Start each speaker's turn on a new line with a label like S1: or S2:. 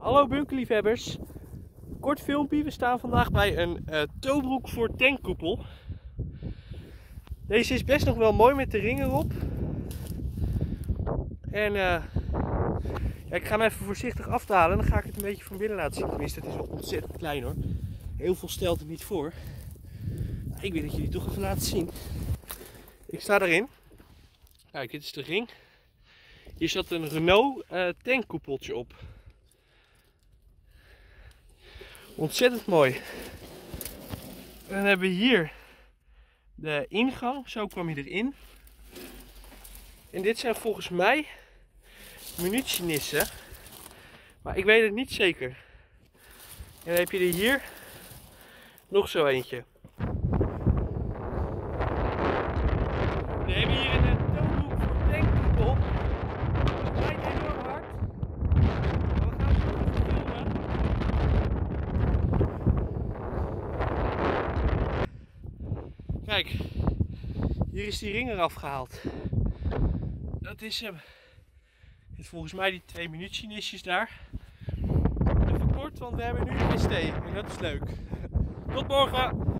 S1: Hallo bunkerliefhebbers. Kort filmpje, we staan vandaag bij een toobroek voor tankkoepel. Deze is best nog wel mooi met de ring erop. En ja, ik ga hem even voorzichtig afdalen en dan ga ik het een beetje van binnen laten zien. Tenminste, het is wel ontzettend klein hoor. Heel veel stelt het niet voor. Ik wil dat jullie toch even laten zien. Ik sta erin. Kijk, dit is de ring. Hier zat een Renault tankkoepeltje op. Ontzettend mooi. En dan hebben we hier de ingang. Zo kwam je erin. En dit zijn volgens mij munitienissen. Maar ik weet het niet zeker. En dan heb je er hier nog zo eentje. We hebben hier een toonhoek voor tankkoepel. Het draait enorm hard. Maar we gaan het even filmen. Kijk, hier is die ring eraf gehaald. Dat is hem. Volgens mij die 2 munitienistjes daar. Even kort, want we hebben nu een ST en dat is leuk. Tot morgen!